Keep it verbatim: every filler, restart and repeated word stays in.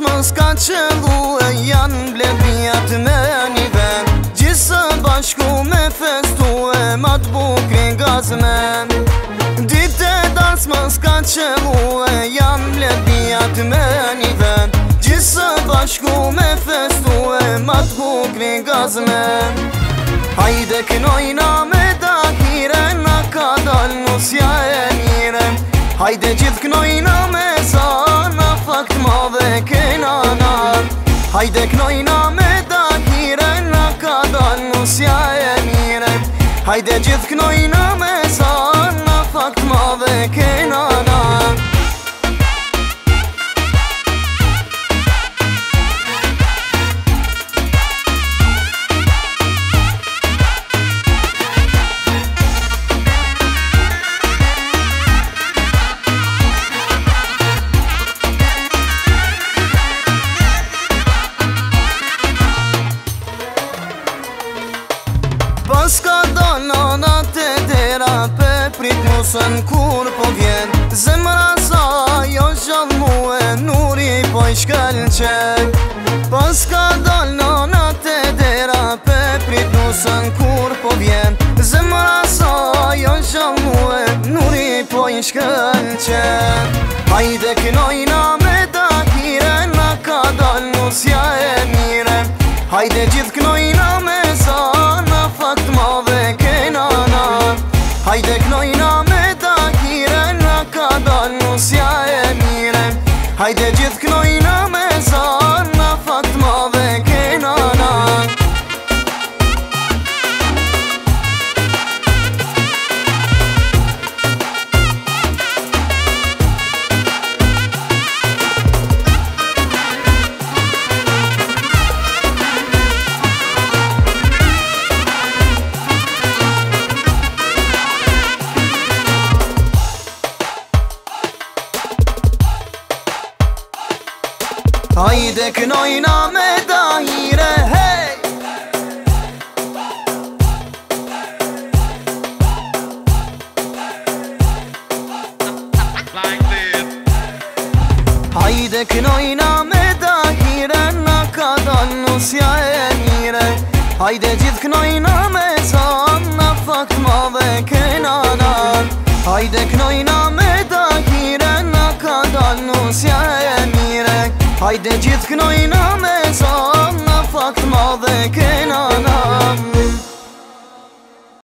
më s'ka qëllu e janë bledhijat me një vend. Gjithë bashku me festu e ma t'bukrin gazmen. Dite dans më s'ka qëllu e janë bledhijat me një vend. Gjithë bashku me festu e ma t'bukrin gazmen. Hajde kënojna me dahire na ka dal nusja e mire. Hajde gjithë kënojna me zana fakt ma dhe kena na. Hajde kënojna me dahire na ka dal nusja e mire. Hajde gjithë kënojna me zana fakt ma dhe kena na. Pas ka do nonat e dera pe prit musën kur po vjen. Zemra sa jo gjall mu e nuri po i shkëlqen. Pas ka do nonat e dera pe prit musën kur po vjen. Zemra sa jo gjall mu e nuri po i shkëlqen. Hajde kënojna me dahire na ka dal nusja e mire. Hajde gjithë kënojna me zana fakt ma dhe kena na. Hajde kënojna me dahire na ka dal nusja e mire. Hajde gjithë kënojna me zana fakt ma dhe kena na. Hajde kënojna me dahire, hey! Like this. Hajde kënojna me dahire na ka dal nusja e mire. Hajde gjithë kënojna me zana fakt ma dhe kena na. Hajde kënojna me dahire na ka dal nusja e mire. Hajde gjithë kënojna me zana